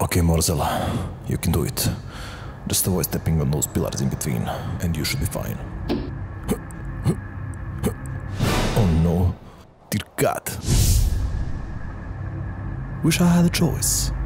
Okay, Morzella, you can do it. Just avoid stepping on those pillars in between, and you should be fine. Oh no, dear God. Wish I had a choice.